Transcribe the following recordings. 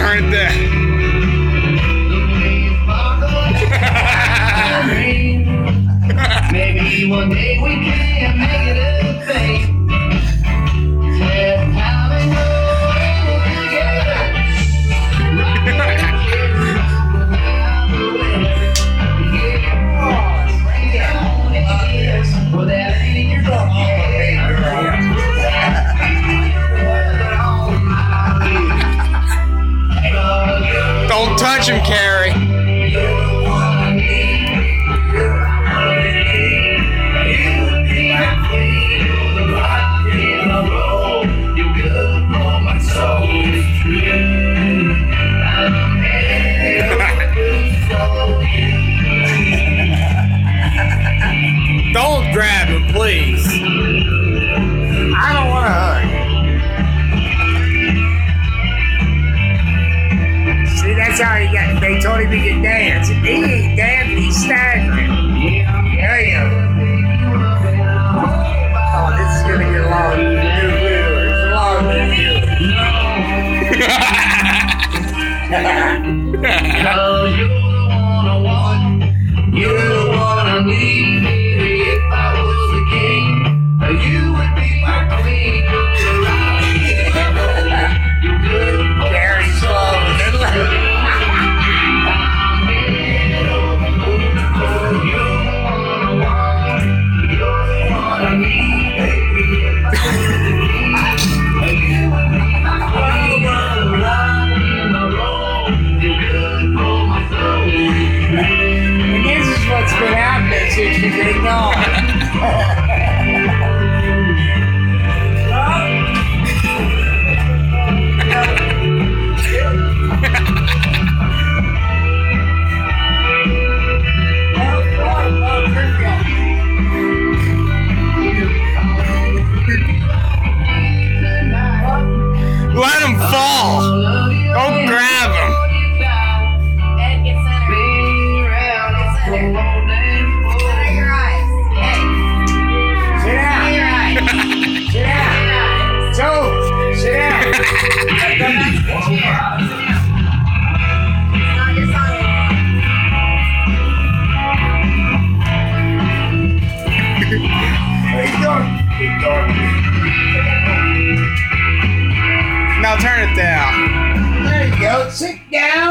turn it down. Maybe one day we can make it a thing. Said how we go together. Well, that ain't in your Don't touch him, Carrie. Don't grab him, please. I don't want to hug. See, that's how he got. They told him he could dance. He ain't dancing, he's staggering. There you go. Oh, this is going to get a lot of new viewers. A lot of new viewers. Cause you're the one I want. You're the one I need. If I was the king, you would be my queen. You're good. Very slow. And this is what's been happening since you've been gone. Let him fall. Don't grab him. Ed, get centered. Get centered. Center your eyes. Ed, Sit center down. your eyes. Sit down. Center your eyes. Joe, sit down. It's not your song Keep going. Now turn it down. There you go. Sit down.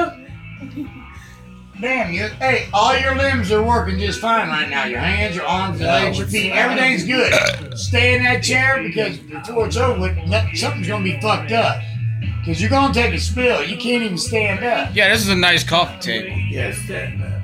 Damn, you. Hey, all your limbs are working just fine right now. Your hands, your arms, your legs, your feet. Everything's good. Stay in that chair because before it's over, something's going to be fucked up. Because you're going to take a spill. You can't even stand up. Yeah, this is a nice coffee table. Yes, stand up.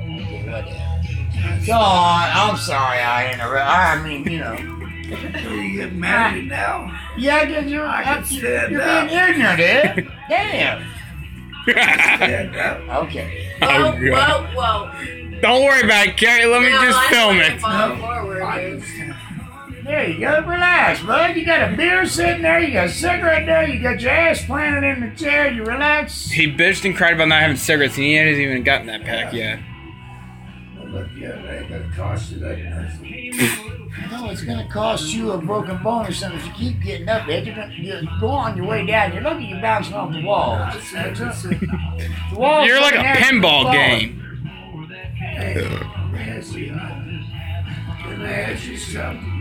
Go on. I'm sorry I interrupted. I mean, you know. You get married now? Yeah, because you're stand being up. ignorant, eh? Damn. Stand up. Okay. Whoa, Oh, God. whoa. Don't worry about it, Carrie. Let me No, just I'm film gonna it. fall forward, dude. There you go. Relax, bud. You got a beer sitting there. You got a cigarette there. You got your ass planted in the chair. You relax. He bitched and cried about not having cigarettes, and he hasn't even gotten that pack yet. Look, yeah, they ain't gonna cost you that much. No, it's going to cost you a broken bone or something. If you keep getting up, Ed, you go on your way down. You're looking, you're bouncing off the walls. The walls You're like a looking at you, pinball falling. game. Hey, Nancy, can I ask you something?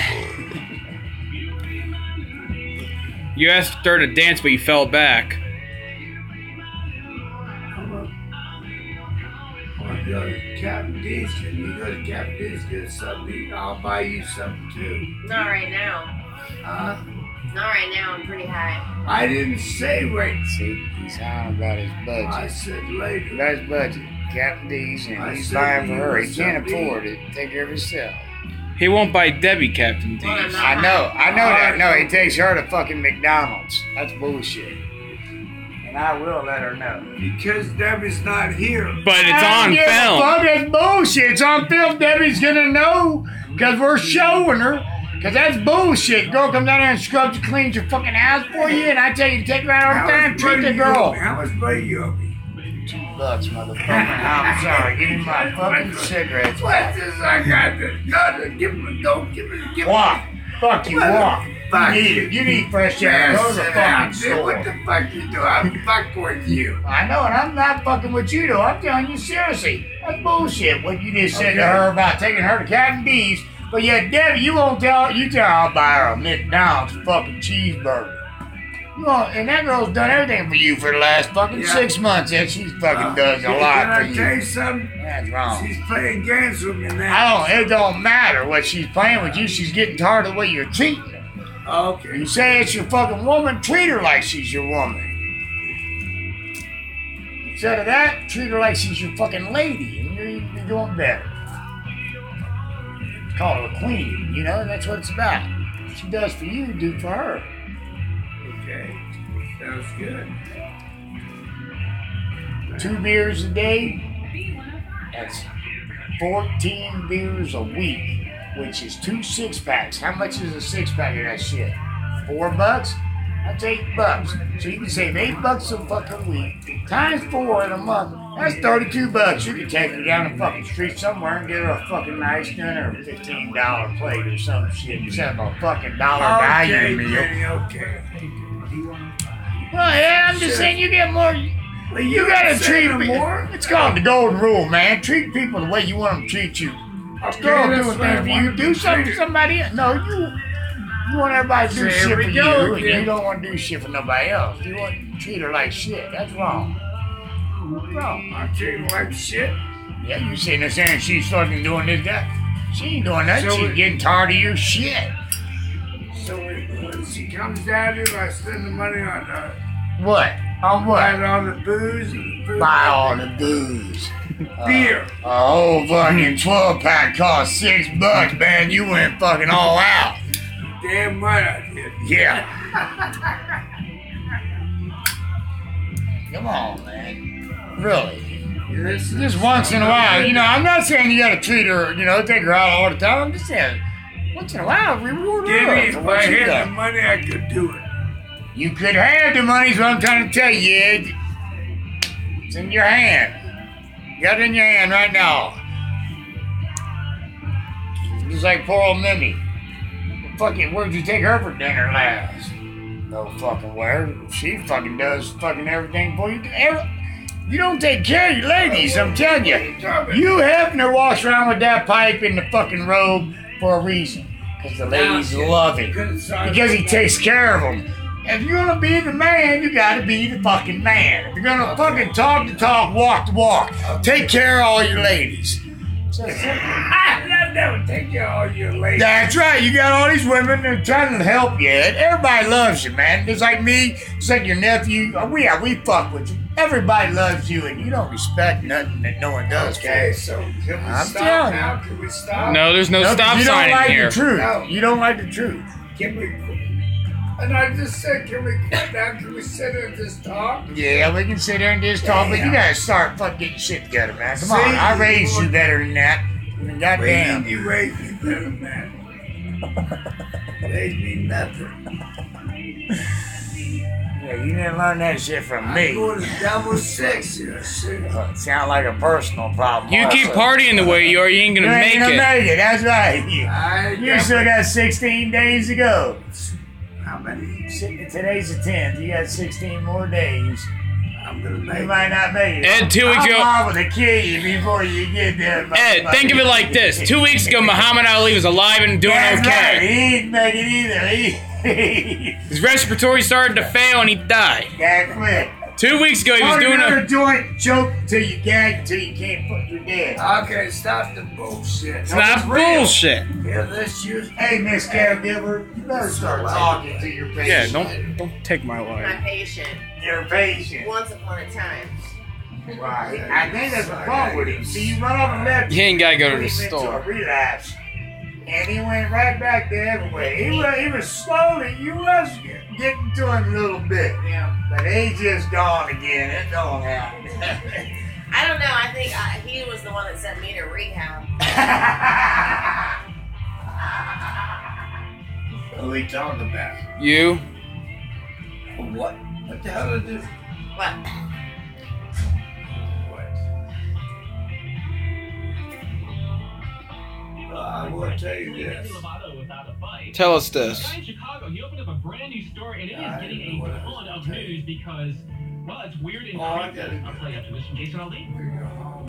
You asked her to dance, but you fell back. Go to Captain D's. Can you go to Captain D's get something? I'll buy you something too. Not right now. Huh? Not right now. I'm pretty high. I didn't say wait. See, he's high about his I budget. said later. About his budget. Captain D's, and I he's said buying for you her. were He can't something. afford it. Take care of himself. He won't buy Debbie Captain D's. Well, I'm not. I know that. No, he takes her to fucking McDonald's. That's bullshit. And I will let her know. Because Debbie's not here. But it's I don't on give a film. fuck, it's bullshit. It's on film. Debbie's gonna know because we're showing her. Because that's bullshit. Girl comes down there and scrubs and cleans your fucking house for you, and I tell you to take her out all the time. Treat the girl. How much money you owe me? $2, motherfucker. I'm sorry. Give me my fucking cigarettes. What's this I got? Nothing. Give me, don't give me, give me. Walk. Fuck you, walk. fuck You need fresh air. Man, Go to the sit down, fucking dude. store. What the fuck you do? I'm fucking with you. I know, and I'm not fucking with you though. I'm telling you seriously. That's bullshit. What you just said to Okay. her about taking her to Captain D's, but yet Debbie, you won't tell. You tell her I'll buy her a McDonald's fucking cheeseburger. You won't, and that girl's done everything for you for the last fucking Yeah. 6 months. And she fucking does a lot Can for I tell you. you something? That's wrong. She's playing games with me now. It don't matter what she's playing with you. She's getting tired of the way you're treating her. Okay. You say it's your fucking woman, treat her like she's your woman. Instead of that, treat her like she's your fucking lady, and you're doing better. Call her a queen, you know, that's what it's about. What she does for you, do for her. Okay. Sounds good. 2 beers a day, that's 14 beers a week, which is 2 6-packs. How much is a 6-pack of that shit? $4? That's $8. So you can save $8 a fucking week times 4 in a month. That's $32. You can take her down the fucking street somewhere and get her a fucking nice dinner, $15 plate or some shit instead of a fucking dollar Okay, value meal. Danny, okay. Well, yeah, I'm just saying you get more. Well, You gotta say treat no me. more. It's called the golden rule, man. Treat people the way you want them to treat you. Okay, Girl that's doing what I things for you. want Do to something treat for somebody else. No, you want everybody to do There shit we for go you, and again. you don't want to do shit for nobody else. You want to treat her like shit. That's wrong. Wrong. I'm treating her like shit. Yeah, you sitting there saying she's fucking doing this, that. She ain't doing that. So She's it- getting tired of your shit. So when she comes down here, I spend the money on What? On buy what? all the booze and the food. Buy all the booze. beer. A whole fucking 12-pack cost $6, man. You went fucking all out. Damn right I did. Yeah. Come on, man. Really. This is- Just once in a while. You know, I'm not saying you gotta treat her, you know, take her out all the time. I'm just saying, once in a while, reward Danny, her if for I what she had the does. money, I could do it. You could have the money, is what I'm trying to tell you, Ed. It's in your hand. You got it in your hand right now. Just like poor old Minnie. Fucking, where'd you take her for dinner last? No fucking where. She fucking does fucking everything for you. You don't take care of your ladies, I'm telling you. You helping her walk around with that pipe in the fucking robe for a reason. Because the ladies love him. Because he takes care of them. If you're gonna be the man, you gotta be the fucking man. If you're gonna fucking talk the talk, walk the walk, take care of all your ladies. I never take care of all your ladies. That's right. You got all these women that are trying to help you. Ed. Everybody loves you, man. Just like me, just like your nephew. We fuck with you. Everybody loves you, and you don't respect nothing that no one does. Okay, so can we I'm stop telling you. now? Can we stop? No, there's no No, 'cause stop you sign don't in like here. the truth. No. You don't like the truth. Can we quit? And I just said, can we quit now? Can we sit here and just talk? Yeah, we can sit there and just talk, but you Damn. gotta start fucking getting shit together, man. Come See, on, I raised you- you better than that. Goddamn. You raised me better than that. Raised me nothing. Yeah, you didn't learn that shit from I'm me. going to double six here, shit. It sound like a personal problem. You keep also. partying the way you are, you ain't You gonna ain't make gonna it. make it. That's right. I You still got 16 days to go. How many? Today's the 10th. You got 16 more days. I'm going to You make might not make it. Ed, 2 weeks I'm ago- liable to kill you before you get there. Ed, think of it like this. 2 weeks ago, Muhammad Ali was alive and doing That's right. okay. He ain't make it either. He His respiratory started to fail and he died. got quit. 2 weeks ago, he was doing another a... joint choke till you gag till you can't put your dead. Okay, stop the bullshit. It's not bullshit. Hear this, you? Hey, Miss Caregiver, you better start talking to your Yeah, patient. don't take my My life. patient. Your patient. Once upon a time. Right. I think that's the problem with him. See, you run off and left. You ain't gotta go to Put the him into store. a relapse. And he went right back to everywhere. He was slowly, you was getting to him a little bit. Yeah. But he just gone again. It don't happen. I don't know. I think he was the one that sent me to rehab. What are we talking about? You? What? What the hell is this? What? What? I will tell you this. Tell us this. Guy in Chicago, he opened up a brand new store, and it is getting a ton of news because, well, it's weird and creepy. I'll play after this from Jason Aldean. We go home.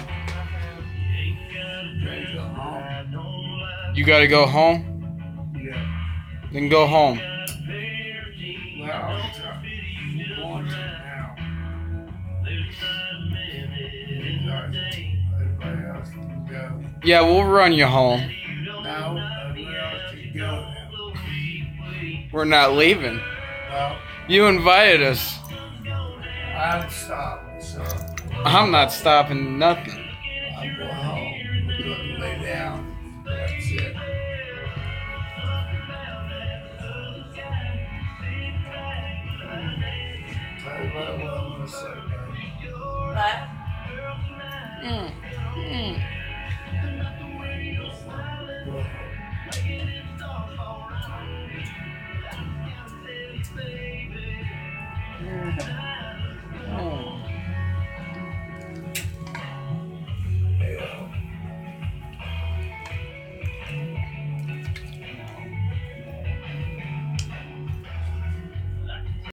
Ready to go home? You gotta go home? Yeah. Then go home. Well, I'm going to now. Everybody else can go. Yeah, we'll run you home. Now, everybody else can go now. We're not leaving. Well, You invited us. I'm stopping, so I'm not stopping nothing. I'm going home. I'm going to lay down. That's it. Tell you what I'm going to say, baby. But Well,